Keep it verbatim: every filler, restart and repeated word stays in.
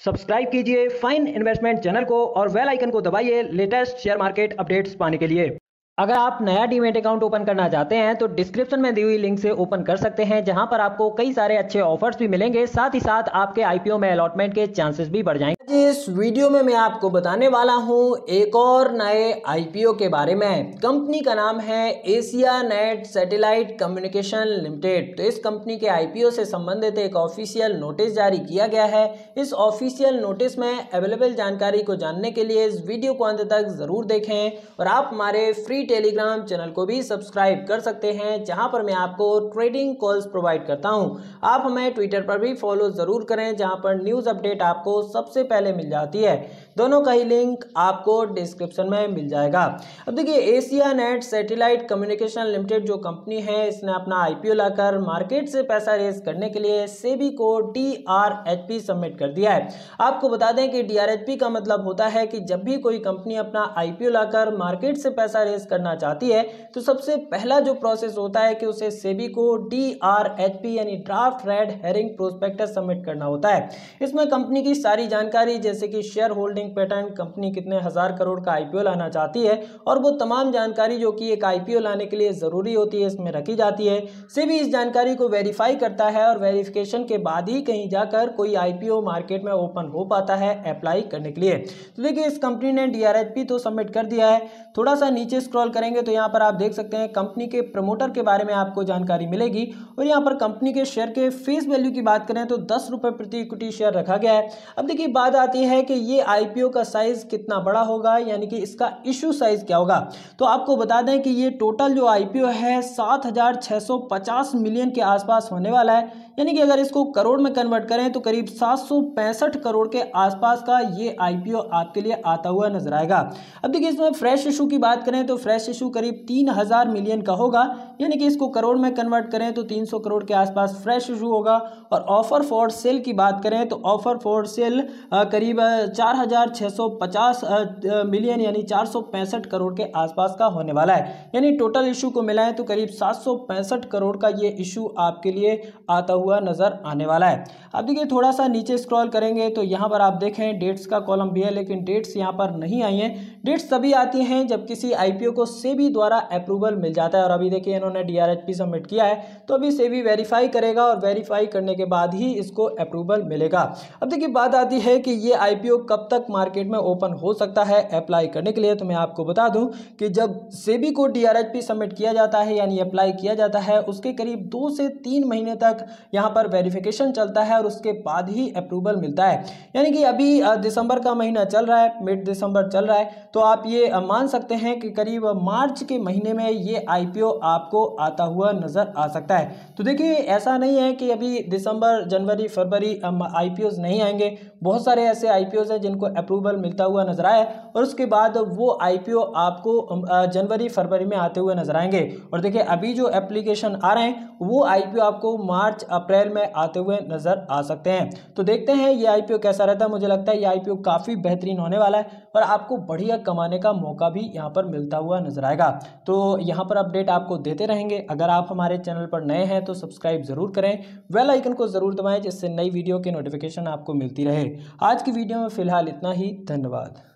Subscribe कीजिए fine investment channel को और बेल आइकन को दबाइए लेटेस्ट शेयर मार्केट अपडेट्स पाने के लिए। अगर आप नया डीमैट अकाउंट ओपन करना चाहते हैं तो डिस्क्रिप्शन में दी हुई लिंक से ओपन कर सकते हैं, जहां पर आपको कई सारे अच्छे ऑफर्स भी मिलेंगे, साथ ही साथ आपके आईपीओ में अलॉटमेंट के चांसेस भी बढ़ जाएंगे। इस वीडियो में मैं आपको बताने वाला हूं एक और नए आईपीओ के बारे में। कंपनी का नाम है Asianet satellite communication limited. तो इस कंपनी के आईपीओ से संबंधित एक ऑफिशियल नोटिस जारी किया गया है। इस ऑफिशियल नोटिस में अवेलेबल जानकारी को जानने के लिए इस वीडियो को अंत तक जरूर देखें और आप हमारे फ्री टेलीग्राम चैनल को भी सब्सक्राइब कर सकते हैं, जहां पर मैं आपको ट्रेडिंग कॉल्स प्रोवाइड करता हूं। आप हमें ट्विटर पर भी फॉलो जरूर करें, जहां पर न्यूज अपडेट आपको सबसे पहले मिल जाती है। दोनों का ही लिंक आपको डिस्क्रिप्शन में मिल जाएगा। अब देखिए, Asianet satellite communication limited जो कंपनी है, इसने अपना आईपीओ लाकर मार्केट से पैसा रेज करने के लिए सेबी को D R H P submit कर दिया है। आपको बता दें कि डी आर एच पी का मतलब होता है कि जब भी कोई कंपनी अपना आईपीओ लाकर मार्केट से पैसा रेज करना चाहती है तो सबसे पहला जो प्रोसेस होता है कि उसे सेबी को डी आर एच पी यानी draft red herring prospectus submit करना होता है। इसमें कंपनी की सारी जानकारी जैसे कि शेयर होल्डिंग पैटर्न, कंपनी कितने हजार करोड़ का आईपीओ लाना चाहती है और वो तमाम जानकारी जो कि एक आईपीओ लाने के लिए जरूरी होती है, इसमें रखी जाती है। सेबी इस जानकारी को वेरीफाई करता है और वेरिफिकेशन के बाद ही कहीं जाकर कोई आईपीओ मार्केट में ओपन हो पाता है अप्लाई करने के लिए। तो देखिए, इस कंपनी ने डी आर एच पी तो सबमिट कर दिया है। थोड़ा सा नीचे स्क्रॉल करेंगे तो यहाँ पर आप देख सकते हैं कंपनी के प्रमोटर के बारे में आपको जानकारी मिलेगी और यहाँ पर कंपनी के शेयर के फेस वैल्यू की बात करें तो दस रुपए प्रति इक्विटी शेयर रखा गया है। अब देखिए, बात आती है कि ये आईपीओ का साइज कितना बड़ा होगा, यानी कि इसका इशू साइज क्या होगा। तो आपको बता दें कि ये टोटल जो आईपीओ है सात हजार छह सौ पचास मिलियन के आसपास होने वाला है, यानी कि अगर इसको करोड़ में कन्वर्ट करें तो करीब सात सौ पैंसठ करोड़ के आसपास का ये आईपीओ आपके लिए आता हुआ नजर आएगा। अब देखिए, इसमें फ्रेश इशू की बात करें तो फ्रेश इशू करीब तीन हजार मिलियन का होगा, यानी कि इसको करोड़ में कन्वर्ट करें तो तीन सौ करोड़ के आसपास फ्रेश इशू होगा। और ऑफर फॉर सेल की बात करें तो ऑफर फॉर सेल करीब चार हजार छह सौ पचास मिलियन यानी चार सौ पैंसठ करोड़ के आसपास का होने वाला है, यानी टोटल इशू को मिलाएं तो करीब सात सौ पैंसठ करोड़ का ये इशू आपके लिए आता हुआ नजर आने वाला है। अब देखिए, थोड़ा सा नीचे स्क्रॉल करेंगे तो यहाँ पर आप देखें डेट्स का कॉलम भी है, लेकिन डेट्स यहाँ पर नहीं आई हैं। डेट्स तभी आती हैं जब किसी आईपीओ को सेबी द्वारा अप्रूवल मिल जाता है और अभी देखिए इन्होंने D R H P submit किया है, तो अभी सेबी वेरीफाई करेगा और वेरीफाई करने के बाद ही इसको अप्रूवल मिलेगा। अब देखिए, बात आती है कि ये आईपीओ कब तक मार्केट में ओपन हो सकता है अप्लाई करने के लिए। तो मैं आपको बता दूं कि जब सेबी को D R H P submit किया जाता है यानी अप्लाई किया जाता है, उसके करीब दो से तीन महीने तक यहाँ पर वेरिफिकेशन चलता है और उसके बाद ही अप्रूवल मिलता है। यानी कि अभी दिसंबर का महीना चल रहा है, मिड दिसंबर चल रहा है, तो आप ये मान सकते हैं कि करीब मार्च के महीने में ये आईपीओ आपको आता हुआ नजर आ सकता है। तो देखिए, ऐसा नहीं है कि अभी दिसंबर जनवरी फरवरी आईपीओज नहीं आएंगे। बहुत सारे ऐसे आईपीओज हैं जिनको अप्रूवल मिलता हुआ नजर आया और उसके बाद वो आईपीओ आपको जनवरी फरवरी में आते हुए नजर आएंगे। और देखिए, अभी जो एप्लीकेशन आ रहे हैं वो आईपीओ आपको मार्च अप्रैल में आते हुए नजर आ सकते हैं। तो देखते हैं ये आईपीओ कैसा रहता है। मुझे लगता है ये आईपीओ काफी बेहतरीन होने वाला है और आपको बढ़िया कमाने का मौका भी यहाँ पर मिलता हुआ नजर आएगा। तो यहाँ पर अपडेट आपको देते रहेंगे। अगर आप हमारे चैनल पर नए हैं तो सब्सक्राइब जरूर करें, बेल आइकन को जरूर दबाएं, जिससे नई वीडियो की नोटिफिकेशन आपको मिलती रहे। आज की वीडियो में फिलहाल इतना ही। धन्यवाद।